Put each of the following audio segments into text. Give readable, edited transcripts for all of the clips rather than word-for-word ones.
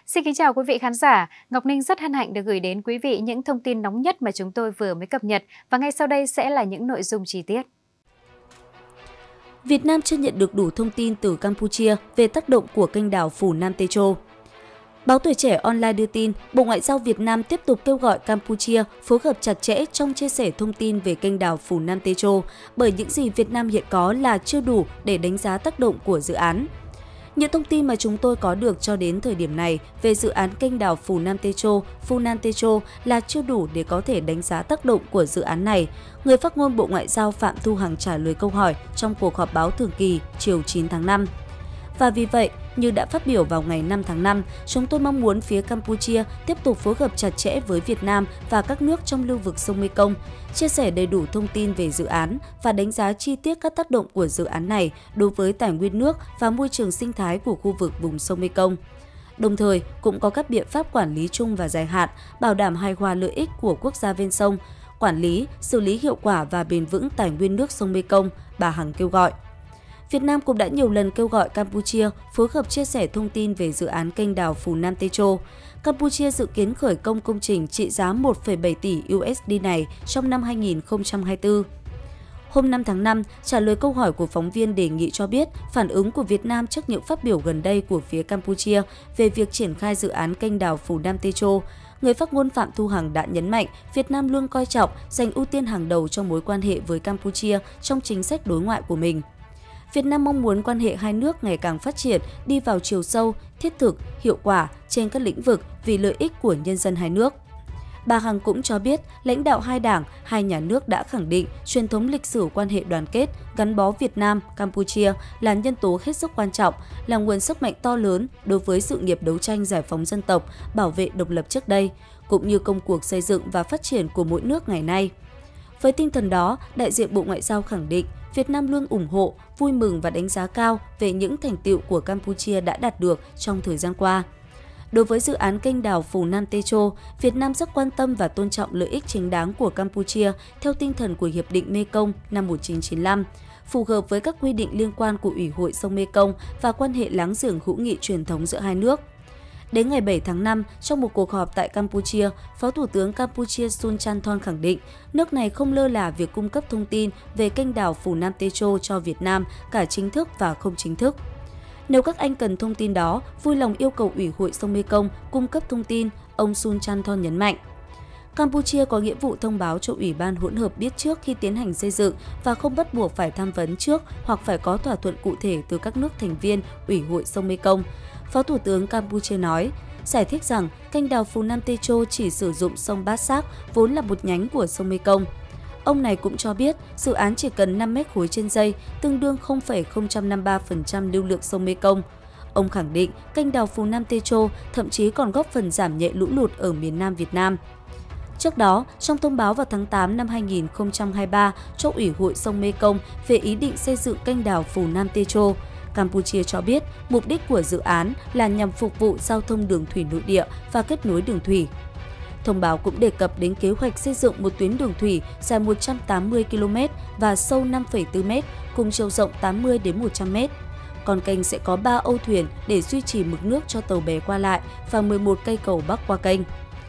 Xin kính chào quý vị khán giả. Ngọc Ninh rất hân hạnh được gửi đến quý vị những thông tin nóng nhất mà chúng tôi vừa mới cập nhật và ngay sau đây sẽ là những nội dung chi tiết. Việt Nam chưa nhận được đủ thông tin từ Campuchia về tác động của kênh đảo Phù Nam Techo. Báo Tuổi Trẻ Online đưa tin, Bộ Ngoại giao Việt Nam tiếp tục kêu gọi Campuchia phối hợp chặt chẽ trong chia sẻ thông tin về kênh đảo Phù Nam Techo, bởi những gì Việt Nam hiện có là chưa đủ để đánh giá tác động của dự án. Những thông tin mà chúng tôi có được cho đến thời điểm này về dự án kênh đảo Phù Nam Techo là chưa đủ để có thể đánh giá tác động của dự án này. Người phát ngôn Bộ Ngoại giao Phạm Thu Hằng trả lời câu hỏi trong cuộc họp báo thường kỳ chiều 9 tháng 5. Và vì vậy, như đã phát biểu vào ngày 5 tháng 5, chúng tôi mong muốn phía Campuchia tiếp tục phối hợp chặt chẽ với Việt Nam và các nước trong lưu vực sông Mekong, chia sẻ đầy đủ thông tin về dự án và đánh giá chi tiết các tác động của dự án này đối với tài nguyên nước và môi trường sinh thái của khu vực vùng sông Mekong. Đồng thời, cũng có các biện pháp quản lý chung và dài hạn, bảo đảm hài hòa lợi ích của quốc gia ven sông, quản lý, xử lý hiệu quả và bền vững tài nguyên nước sông Mekong, bà Hằng kêu gọi. Việt Nam cũng đã nhiều lần kêu gọi Campuchia phối hợp chia sẻ thông tin về dự án kênh đảo Phù Nam Techo. Campuchia dự kiến khởi công công trình trị giá 1,7 tỷ USD này trong năm 2024. Hôm 5 tháng 5, trả lời câu hỏi của phóng viên đề nghị cho biết phản ứng của Việt Nam trước những phát biểu gần đây của phía Campuchia về việc triển khai dự án kênh đảo Phù Nam Techo. Người phát ngôn Phạm Thu Hằng đã nhấn mạnh Việt Nam luôn coi trọng, dành ưu tiên hàng đầu trong mối quan hệ với Campuchia trong chính sách đối ngoại của mình. Việt Nam mong muốn quan hệ hai nước ngày càng phát triển, đi vào chiều sâu, thiết thực, hiệu quả trên các lĩnh vực vì lợi ích của nhân dân hai nước. Bà Hằng cũng cho biết, lãnh đạo hai đảng, hai nhà nước đã khẳng định truyền thống lịch sử quan hệ đoàn kết, gắn bó Việt Nam, Campuchia là nhân tố hết sức quan trọng, là nguồn sức mạnh to lớn đối với sự nghiệp đấu tranh giải phóng dân tộc, bảo vệ độc lập trước đây, cũng như công cuộc xây dựng và phát triển của mỗi nước ngày nay. Với tinh thần đó, đại diện Bộ Ngoại giao khẳng định Việt Nam luôn ủng hộ, vui mừng và đánh giá cao về những thành tựu của Campuchia đã đạt được trong thời gian qua. Đối với dự án kênh đảo Phù Nam Techo, Việt Nam rất quan tâm và tôn trọng lợi ích chính đáng của Campuchia theo tinh thần của Hiệp định Mekong năm 1995, phù hợp với các quy định liên quan của Ủy hội sông Mekong và quan hệ láng giềng hữu nghị truyền thống giữa hai nước. Đến ngày 7 tháng 5, trong một cuộc họp tại Campuchia, Phó Thủ tướng Campuchia Sun Chanthol khẳng định nước này không lơ là việc cung cấp thông tin về kênh đảo Phù Nam Techo cho Việt Nam, cả chính thức và không chính thức. Nếu các anh cần thông tin đó, vui lòng yêu cầu Ủy hội sông Mekong cung cấp thông tin, ông Sun Chanthol nhấn mạnh. Campuchia có nghĩa vụ thông báo cho Ủy ban hỗn hợp biết trước khi tiến hành xây dựng và không bắt buộc phải tham vấn trước hoặc phải có thỏa thuận cụ thể từ các nước thành viên Ủy hội sông Mekong. Phó Thủ tướng Campuchia nói, giải thích rằng kênh đảo Phù Nam Techo chỉ sử dụng sông Bát Sát, vốn là một nhánh của sông Mekong. Ông này cũng cho biết dự án chỉ cần 5 mét khối trên giây, tương đương 0,053% lưu lượng sông Mekong. Ông khẳng định kênh đảo Phù Nam Techo thậm chí còn góp phần giảm nhẹ lũ lụt ở miền Nam Việt Nam. Trước đó, trong thông báo vào tháng 8 năm 2023 cho Ủy hội sông Mekong về ý định xây dựng kênh đảo Phù Nam Techo, Campuchia cho biết mục đích của dự án là nhằm phục vụ giao thông đường thủy nội địa và kết nối đường thủy. Thông báo cũng đề cập đến kế hoạch xây dựng một tuyến đường thủy dài 180 km và sâu 5,4 m cùng chiều rộng 80 đến 100 m. Con kênh sẽ có 3 âu thuyền để duy trì mực nước cho tàu bé qua lại và 11 cây cầu bắc qua kênh.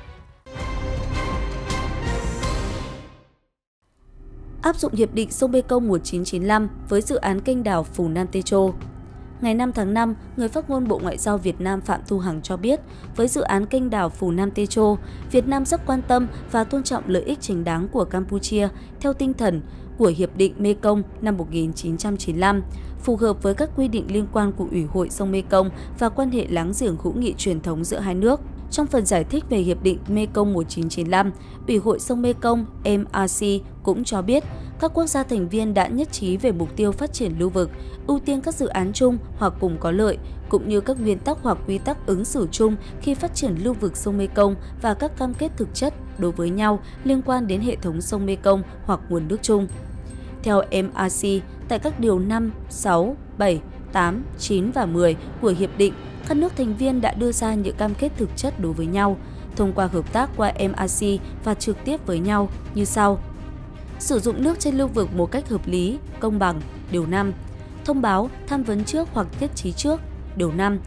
Áp dụng Hiệp định sông Mekong 1995 với dự án kênh đảo Phù Nam Techo. Ngày 5 tháng 5, người phát ngôn Bộ Ngoại giao Việt Nam Phạm Thu Hằng cho biết, với dự án kênh đảo Phù Nam Techo, Việt Nam rất quan tâm và tôn trọng lợi ích chính đáng của Campuchia theo tinh thần của Hiệp định Mekong năm 1995, phù hợp với các quy định liên quan của Ủy hội sông Mekong và quan hệ láng giềng hữu nghị truyền thống giữa hai nước. Trong phần giải thích về Hiệp định Mekong 1995, Ủy hội sông Mekong MRC cũng cho biết các quốc gia thành viên đã nhất trí về mục tiêu phát triển lưu vực, ưu tiên các dự án chung hoặc cùng có lợi, cũng như các nguyên tắc hoặc quy tắc ứng xử chung khi phát triển lưu vực sông Mekong và các cam kết thực chất đối với nhau liên quan đến hệ thống sông Mekong hoặc nguồn nước chung. Theo MRC, tại các điều 5, 6, 7, 8, 9 và 10 của Hiệp định, các nước thành viên đã đưa ra những cam kết thực chất đối với nhau, thông qua hợp tác qua MRC và trực tiếp với nhau như sau. Sử dụng nước trên lưu vực một cách hợp lý, công bằng, điều 5. Thông báo, tham vấn trước hoặc nhất trí trước, điều 5.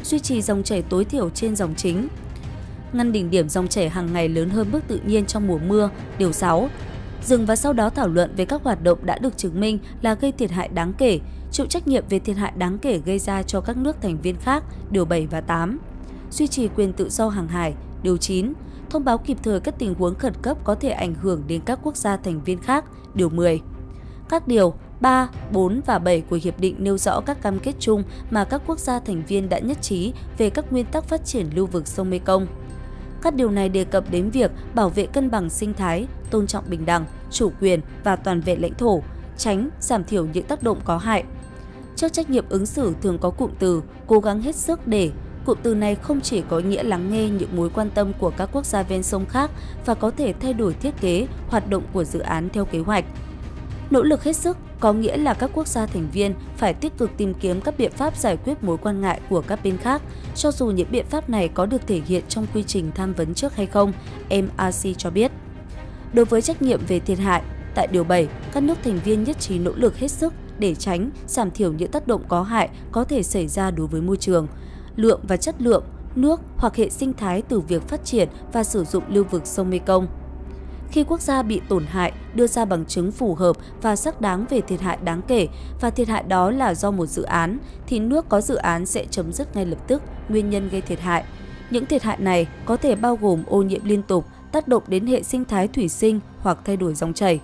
duy trì dòng chảy tối thiểu trên dòng chính. Ngăn đỉnh điểm dòng chảy hàng ngày lớn hơn mức tự nhiên trong mùa mưa, điều 6. Dừng và sau đó thảo luận về các hoạt động đã được chứng minh là gây thiệt hại đáng kể, chịu trách nhiệm về thiệt hại đáng kể gây ra cho các nước thành viên khác, điều 7 và 8. Duy trì quyền tự do hàng hải, điều 9. Thông báo kịp thời các tình huống khẩn cấp có thể ảnh hưởng đến các quốc gia thành viên khác, điều 10. Các điều 3, 4 và 7 của Hiệp định nêu rõ các cam kết chung mà các quốc gia thành viên đã nhất trí về các nguyên tắc phát triển lưu vực sông Mekong. Các điều này đề cập đến việc bảo vệ cân bằng sinh thái, tôn trọng bình đẳng, chủ quyền và toàn vẹn lãnh thổ, tránh, giảm thiểu những tác động có hại. Trước trách nhiệm ứng xử thường có cụm từ cố gắng hết sức để. Cụm từ này không chỉ có nghĩa lắng nghe những mối quan tâm của các quốc gia ven sông khác và có thể thay đổi thiết kế, hoạt động của dự án theo kế hoạch. Nỗ lực hết sức có nghĩa là các quốc gia thành viên phải tích cực tìm kiếm các biện pháp giải quyết mối quan ngại của các bên khác, cho dù những biện pháp này có được thể hiện trong quy trình tham vấn trước hay không, MRC cho biết. Đối với trách nhiệm về thiệt hại, tại điều 7, các nước thành viên nhất trí nỗ lực hết sức để tránh, giảm thiểu những tác động có hại có thể xảy ra đối với môi trường, lượng và chất lượng, nước hoặc hệ sinh thái từ việc phát triển và sử dụng lưu vực sông Mekong. Khi quốc gia bị tổn hại, đưa ra bằng chứng phù hợp và xác đáng về thiệt hại đáng kể và thiệt hại đó là do một dự án, thì nước có dự án sẽ chấm dứt ngay lập tức nguyên nhân gây thiệt hại. Những thiệt hại này có thể bao gồm ô nhiễm liên tục, tác động đến hệ sinh thái thủy sinh hoặc thay đổi dòng chảy.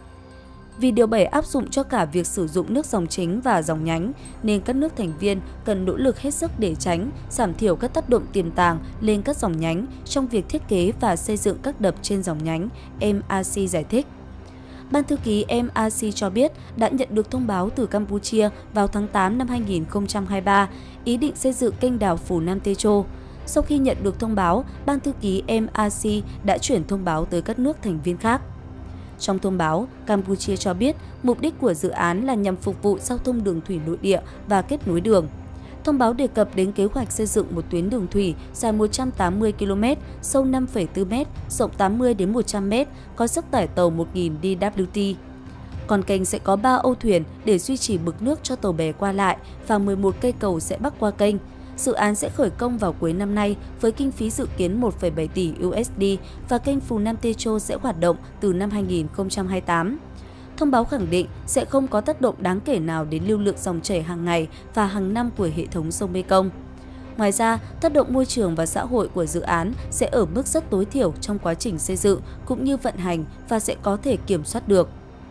Vì điều 7 áp dụng cho cả việc sử dụng nước dòng chính và dòng nhánh, nên các nước thành viên cần nỗ lực hết sức để tránh, giảm thiểu các tác động tiềm tàng lên các dòng nhánh trong việc thiết kế và xây dựng các đập trên dòng nhánh, MRC giải thích. Ban thư ký MRC cho biết đã nhận được thông báo từ Campuchia vào tháng 8 năm 2023 ý định xây dựng kênh đào Phù Nam Techo. Sau khi nhận được thông báo, Ban thư ký MRC đã chuyển thông báo tới các nước thành viên khác. Trong thông báo, Campuchia cho biết mục đích của dự án là nhằm phục vụ giao thông đường thủy nội địa và kết nối đường. Thông báo đề cập đến kế hoạch xây dựng một tuyến đường thủy dài 180 km, sâu 5,4 m, rộng 80 đến 100 m, có sức tải tàu 1.000 DWT. Còn kênh sẽ có 3 âu thuyền để duy trì mực nước cho tàu bè qua lại và 11 cây cầu sẽ bắc qua kênh. Dự án sẽ khởi công vào cuối năm nay với kinh phí dự kiến 1,7 tỷ USD và kênh Phù Nam Techo sẽ hoạt động từ năm 2028. Thông báo khẳng định sẽ không có tác động đáng kể nào đến lưu lượng dòng chảy hàng ngày và hàng năm của hệ thống sông Mekong. Ngoài ra, tác động môi trường và xã hội của dự án sẽ ở mức rất tối thiểu trong quá trình xây dựng cũng như vận hành và sẽ có thể kiểm soát được.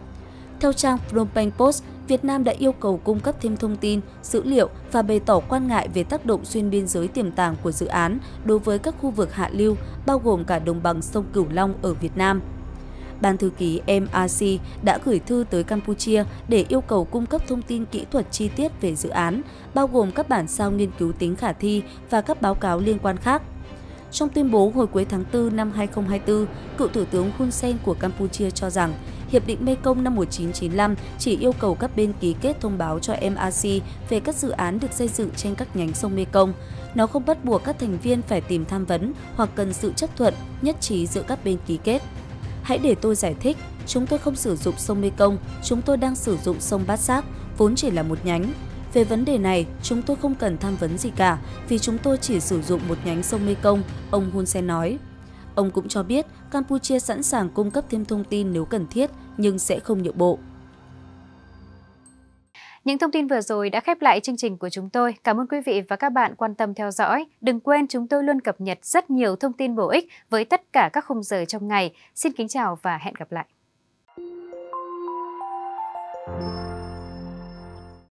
Theo trang Phnom Penh Post, Việt Nam đã yêu cầu cung cấp thêm thông tin, dữ liệu và bày tỏ quan ngại về tác động xuyên biên giới tiềm tàng của dự án đối với các khu vực hạ lưu, bao gồm cả đồng bằng sông Cửu Long ở Việt Nam. Ban thư ký MRC đã gửi thư tới Campuchia để yêu cầu cung cấp thông tin kỹ thuật chi tiết về dự án, bao gồm các bản sao nghiên cứu tính khả thi và các báo cáo liên quan khác. Trong tuyên bố hồi cuối tháng 4 năm 2024, cựu Thủ tướng Hun Sen của Campuchia cho rằng Hiệp định Mekong năm 1995 chỉ yêu cầu các bên ký kết thông báo cho MRC về các dự án được xây dựng trên các nhánh sông Mekong. Nó không bắt buộc các thành viên phải tìm tham vấn hoặc cần sự chấp thuận, nhất trí giữa các bên ký kết. Hãy để tôi giải thích, chúng tôi không sử dụng sông Mekong, chúng tôi đang sử dụng sông Bát Sát, vốn chỉ là một nhánh. Về vấn đề này, chúng tôi không cần tham vấn gì cả, vì chúng tôi chỉ sử dụng một nhánh sông Mekong, ông Hun Sen nói. Ông cũng cho biết Campuchia sẵn sàng cung cấp thêm thông tin nếu cần thiết, nhưng sẽ không nhượng bộ. Những thông tin vừa rồi đã khép lại chương trình của chúng tôi. Cảm ơn quý vị và các bạn quan tâm theo dõi. Đừng quên chúng tôi luôn cập nhật rất nhiều thông tin bổ ích với tất cả các khung giờ trong ngày. Xin kính chào và hẹn gặp lại.